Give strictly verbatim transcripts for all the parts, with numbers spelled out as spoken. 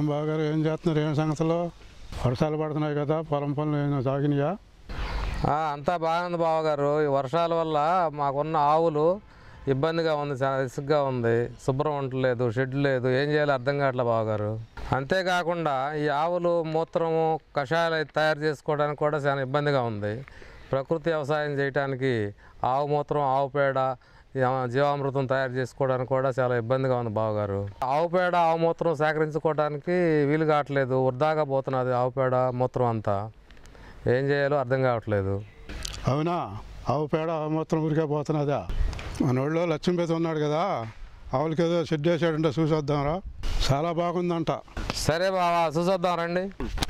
ఏం బావగారు ఏం చేస్తున్నారు? ఏం సంగతులు? వర్షాలు పడుతున్నాయి కదా, పొలం పనులు ఏమైనా సాగినాయా? అంతా బాగుంది బావగారు. ఈ వర్షాల వల్ల మాకున్న ఆవులు ఇబ్బందిగా ఉంది, చాలా రిస్క్గా ఉంది. శుభ్రం ఉండలేదు, షెడ్ లేదు, ఏం చేయాలో అర్థం కావట్లే బావగారు. అంతేకాకుండా ఈ ఆవులు మూత్రము కషాయాలు తయారు చేసుకోవడానికి కూడా చాలా ఇబ్బందిగా ఉంది. ప్రకృతి వ్యవసాయం చేయడానికి ఆవు మూత్రం, ఆవు పేడ, జీవామృతం తయారు చేసుకోవడానికి కూడా చాలా ఇబ్బందిగా ఉంది బావగారు. ఆవు పేడ, ఆవు మూత్రం సేకరించుకోవడానికి వీలు కావట్లేదు, వృధాగా పోతున్నది ఆవు పేడ మూత్రం అంతా. ఏం చేయాలో అర్థం కావట్లేదు. అవునా? ఆవు పేడ ఆవు మూత్రం ఊరికే పోతున్నదా? మన ఊళ్ళో లక్ష్మీపతి ఉన్నాడు కదా, ఆవులకి ఏదో షెడ్ వేసాడంటే చూసొద్దాంరా, చాలా బాగుందంట. సరే బావా, చూసొద్దాం రండి.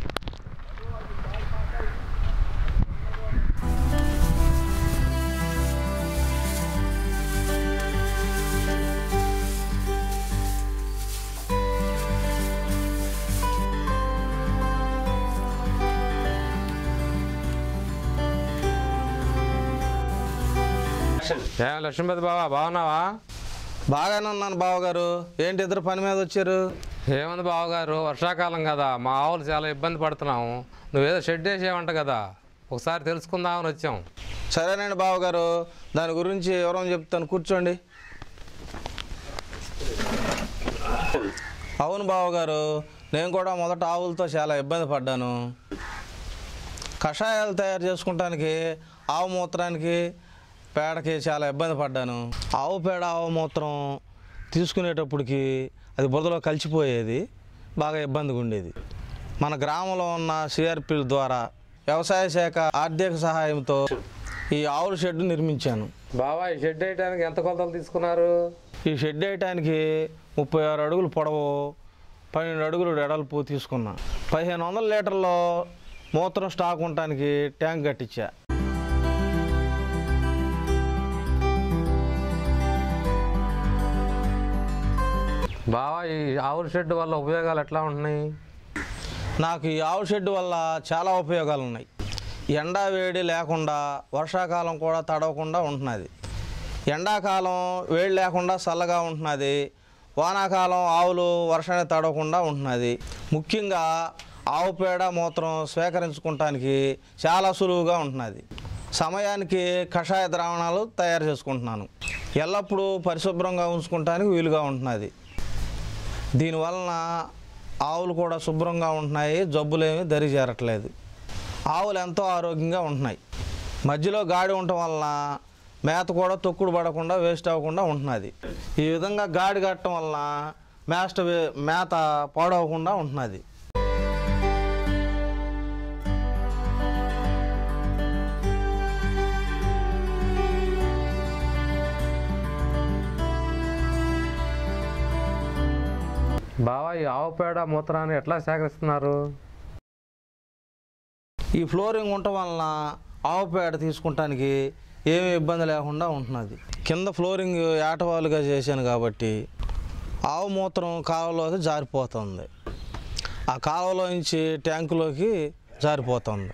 ఏ లక్ష్మీపతి బావా, బాగున్నావా? బాగానే ఉన్నాను బావగారు. ఏంటి ఇద్దరు పని మీద వచ్చారు? ఏముంది బావగారు, వర్షాకాలం కదా, మా ఆవులు చాలా ఇబ్బంది పడుతున్నాము. నువ్వేదో షెడ్ వేసేవంట కదా, ఒకసారి తెలుసుకుందామని వచ్చాం. సరేనండి బావగారు, దాని గురించి వివరం చెప్తాను, కూర్చోండి. అవును బావగారు, నేను కూడా మొదట ఆవులతో చాలా ఇబ్బంది పడ్డాను. కషాయాలు తయారు చేసుకుంటానికి ఆవు మూత్రానికి పేడకి చాలా ఇబ్బంది పడ్డాను. ఆవు పేడ, ఆవు మూత్రం తీసుకునేటప్పటికి అది బురదలో కలిసిపోయేది, బాగా ఇబ్బందిగా ఉండేది. మన గ్రామంలో ఉన్న సిఆర్పిల ద్వారా వ్యవసాయ శాఖ ఆర్థిక సహాయంతో ఈ ఆవుల షెడ్ నిర్మించాను. బావా, ఈ షెడ్ వేయడానికి ఎంత కొలతలు తీసుకున్నారు? ఈ షెడ్ వేయటానికి ముప్పై ఆరు అడుగులు పొడవు, పన్నెండు అడుగులు వెడల్పు తీసుకున్నా. పదిహేను వందల లీటర్లో మూత్రం స్టాక్ ఉండటానికి ట్యాంక్ కట్టించా. బావా, ఈ ఆవుల షెడ్ వల్ల ఉపయోగాలు ఎట్లా ఉంటున్నాయి? నాకు ఈ ఆవు షెడ్ వల్ల చాలా ఉపయోగాలు ఉన్నాయి. ఎండా వేడి లేకుండా వర్షాకాలం కూడా తడవకుండా ఉంటున్నది. ఎండాకాలం వేడి లేకుండా చల్లగా ఉంటున్నది. వానాకాలం ఆవులు వర్షాన్ని తడవకుండా ఉంటున్నది. ముఖ్యంగా ఆవు పేడ మూత్రం స్వీకరించుకోవటానికి చాలా సులువుగా ఉంటున్నది. సమయానికి కషాయ ద్రావణాలు తయారు చేసుకుంటున్నాను. ఎల్లప్పుడూ పరిశుభ్రంగా ఉంచుకోవటానికి వీలుగా ఉంటున్నది. దీనివలన ఆవులు కూడా శుభ్రంగా ఉంటున్నాయి, జబ్బులేమీ దరి చేరట్లేదు. ఆవులు ఎంతో ఆరోగ్యంగా ఉంటున్నాయి. మధ్యలో గాడి ఉండటం వలన మేత కూడా తొక్కుడు పడకుండా వేస్ట్ అవ్వకుండా ఉంటున్నది. ఈ విధంగా గాడి కట్టడం వలన మేస్ట మేత పాడవకుండా ఉంటున్నది. బావా, ఈ ఆవు పేడ మూత్రాన్ని ఎట్లా సేకరిస్తున్నారు? ఈ ఫ్లోరింగ్ ఉండటం వలన ఆవు పేడ తీసుకుంటానికి ఏమీ ఇబ్బంది లేకుండా ఉంటున్నది. కింద ఫ్లోరింగ్ ఏటవాలుగా చేశాను కాబట్టి ఆవు మూత్రం కాలువలోకి జారిపోతుంది. ఆ కాలువలో నుంచి ట్యాంకులోకి జారిపోతుంది.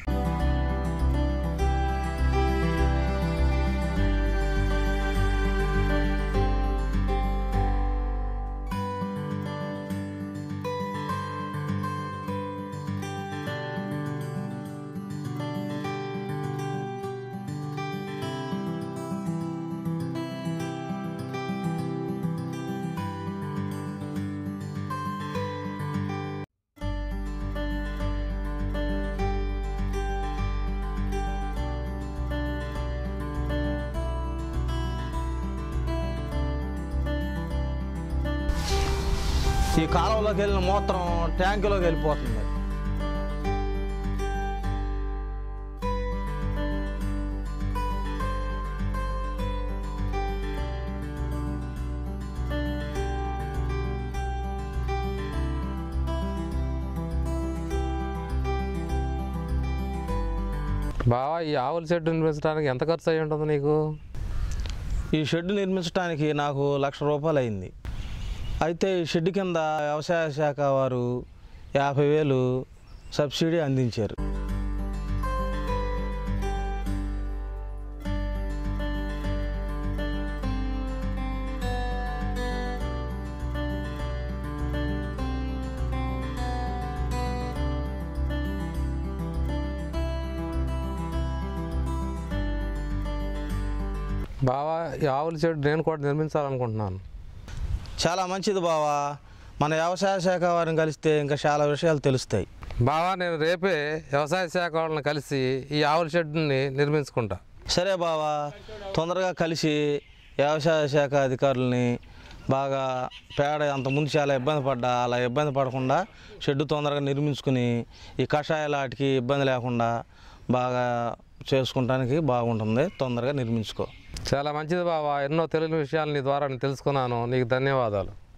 ఈ కాలువలోకి వెళ్ళిన మూత్రం ట్యాంకులోకి వెళ్ళిపోతుంది. బావా, ఈ ఆవుల షెడ్ నిర్మించడానికి ఎంత ఖర్చు అయ్యి ఉంటుంది నీకు? ఈ షెడ్ నిర్మించడానికి నాకు లక్ష రూపాయలు అయింది. అయితే ఈ షెడ్ కింద వ్యవసాయ శాఖ వారు యాభై వేలు సబ్సిడీ అందించారు. బావా ఈ ఆవుల షెడ్ నేను కూడా నిర్మించాలనుకుంటున్నాను. చాలా మంచిది బావా, మన వ్యవసాయ శాఖ వారిని కలిస్తే ఇంకా చాలా విషయాలు తెలుస్తాయి. బావా నేను రేపే వ్యవసాయ శాఖ వాళ్ళని కలిసి ఈ ఆవుల షెడ్ని నిర్మించుకుంటా. సరే బావా, తొందరగా కలిసి వ్యవసాయ శాఖ అధికారులని బాగా పేడ అంతకుముందు చాలా ఇబ్బంది పడ్డా అలా ఇబ్బంది పడకుండా షెడ్ తొందరగా నిర్మించుకుని ఈ కషాయాల వాటికి ఇబ్బంది లేకుండా బాగా చేసుకుంటానికి బాగుంటుంది. తొందరగా నిర్మించుకో. చాలా మంచిది బావా, ఎన్నో తెలియని విషయాలు నీ ద్వారా నేను తెలుసుకున్నాను. నీకు ధన్యవాదాలు.